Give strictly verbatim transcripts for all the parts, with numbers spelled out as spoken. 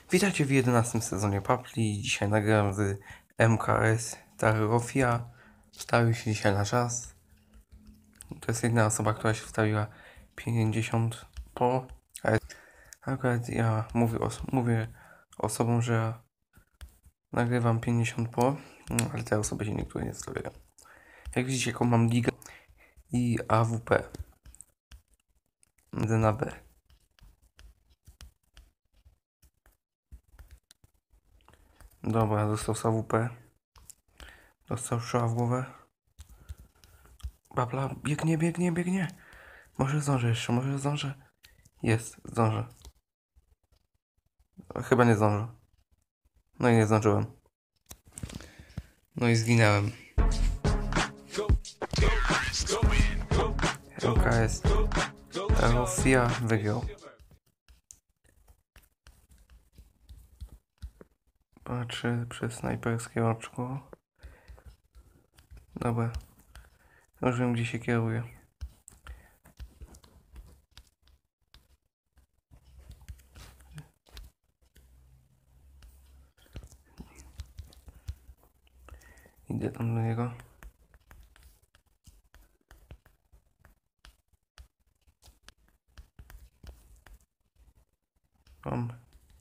Witajcie w jedenastym sezonie Papli. Dzisiaj nagram z M K S Tarofia. Wstawił się dzisiaj na czas. To jest jedna osoba, która się wstawiła pięćdziesiąt po. A akurat ja mówię, os mówię osobom, że ja nagrywam pięćdziesiąt po, no, ale te osoby się niektóre nie wstawiają. Jak widzicie, jaką mam ligę i A W P. D na B. Dobra, dostał z A W P. Dostał strzała w głowę. Babla, biegnie, biegnie, biegnie. Może zdążę jeszcze, może zdążę. Jest, zdążę. Chyba nie zdążę. No i nie zdążyłem. No i zginęłem. M K S Tarofia wygrał. Patrzę przez snajperskie oczko. Dobra. Już wiem, gdzie się kieruje. Idę tam do niego. Mam.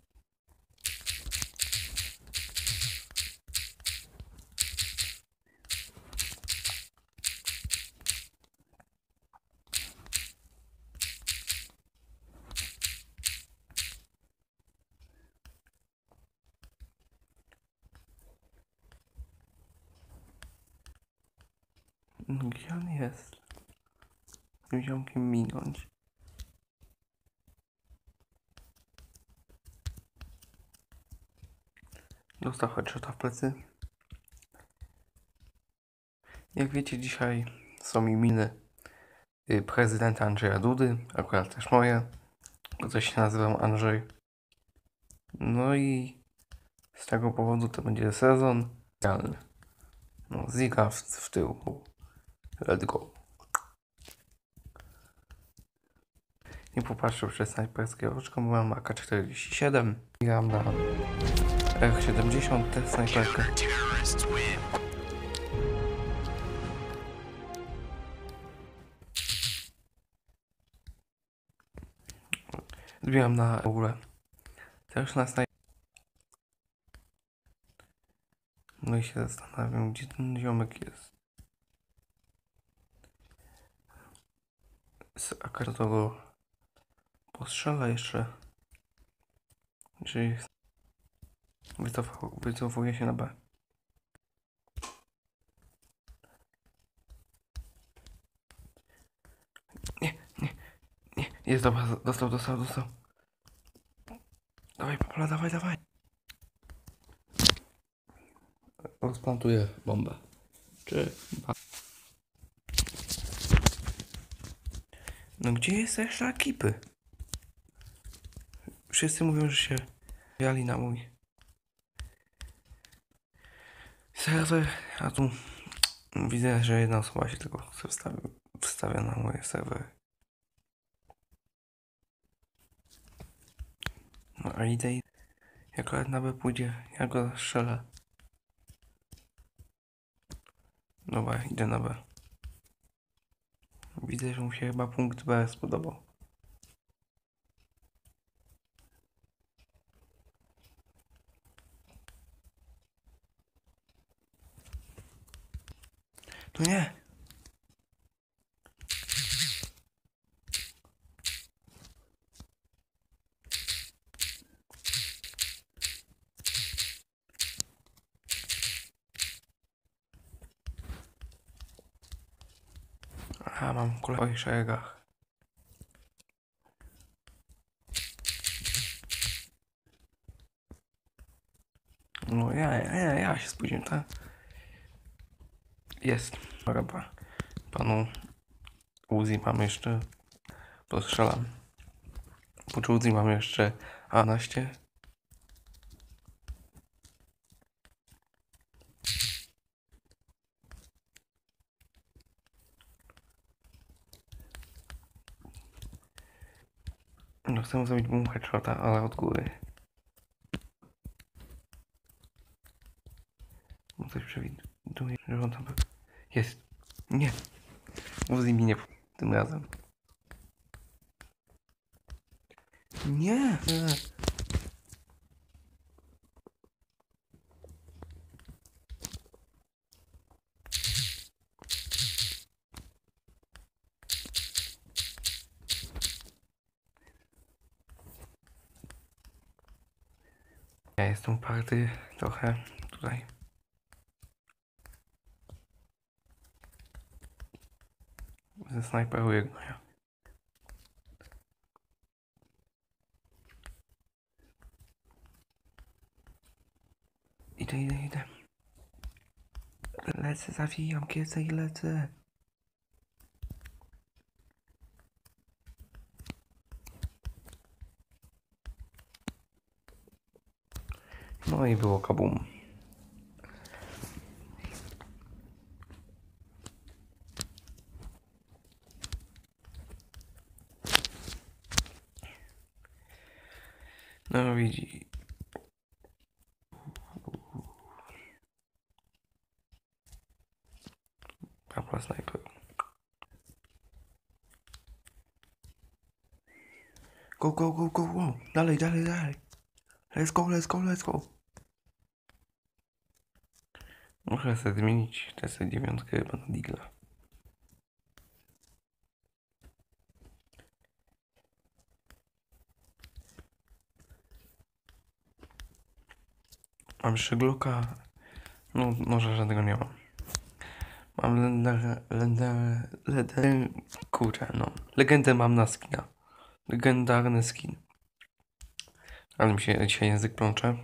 Gdzie on jest? Tym ziomkiem minąć. Dostał headshota w plecy. Jak wiecie, dzisiaj są imieniny prezydenta Andrzeja Dudy, akurat też moje, bo coś się nazywam Andrzej. No i z tego powodu to będzie sezon realny. No, Ziga w, w tył. Let's go. Nie popatrzę przez snajperskie oczko, bo mam A K czterdzieści siedem. Gram na R siedemdziesiąt, tę snajperkę. Zbieram na w ogóle. Też na snajperkę. No i się zastanawiam, gdzie ten ziomek jest. Z A K to go postrzela jeszcze. Czyli wycofał, wycofuje się na B. Nie, nie, nie. Jest dobra, dostał, dostał, dostał. Dawaj, Papla, dawaj, dawaj. Rozplantuję bombę. Czy... No gdzie jest reszta ekipy? Wszyscy mówią, że się wjali na mój serwer, a tu widzę, że jedna osoba się tylko wstawia, wstawia na moje serwery. No a idę, jak na B pójdzie, ja go strzelę. Dobra, idę na B. Widzę, że mu się chyba punkt B spodobał. No nie! A, mam kulę w moich szeregach. No ja, ja, ja się spóźniłem, tak? Jest. Dobra. Panu Uzi mam jeszcze. Postrzelam. Po Uzi mam jeszcze A dwanaście. No chcę zrobić boom headshota, ale od góry. coś przewiduje, że on tam jest. Nie. Uzi mi nie tym razem. Nie. Ja jestem uparty trochę tutaj. Ze snajperuję go ja. Idę, idę, idę. Lecę, zawijam kiecę i lecę. No i było kabum. No widzi. Kapla snajper. Go, go, go, go, go. Dalej, dalej, dalej. Let's go, let's go, let's go. Muszę sobie zmienić T S dziewięć chyba na Digla. Mam jeszcze Glocka. No, może żadnego nie mam. Mam lender, lender, lender, kurczę, no. Legendę mam na skina. Legendarny skin. Ale mi się dzisiaj język plącze.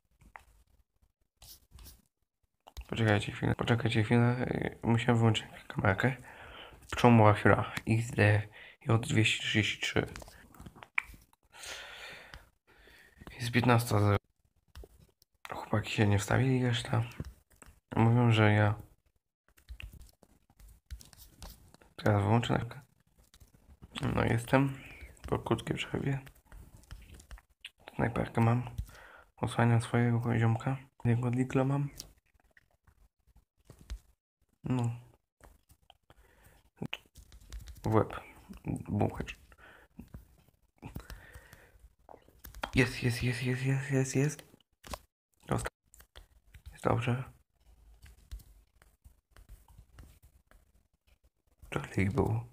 Poczekajcie chwilę, poczekajcie chwilę. Musiałem wyłączyć kamerkę. Przełomowa chwila. X D J dwieście trzydzieści trzy. Jest piętnaście zero. Chłopaki się nie wstawili jeszcze. Mówią, że ja... Teraz wyłączę nerkę. No jestem. Po krótkiej przerwie. Snajperkę mam. Osłaniam swojego poziomka. Jego digla mam. No. W łeb. Buchacz. Jest, jest, jest, jest, jest, jest, jest. Jest dobrze. Trochę ich było.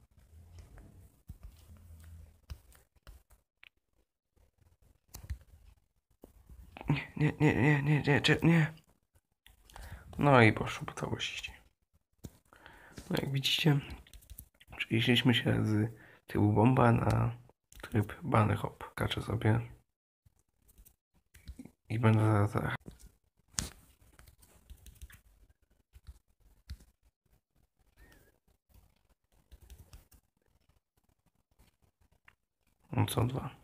Nie, nie, nie, nie, nie, nie, nie. No i poszło po całości. No jak widzicie, przejrzeliśmy się z tyłu bomba na tryb bunny hop. Kaczę sobie. I będę zaraz... No co dwa.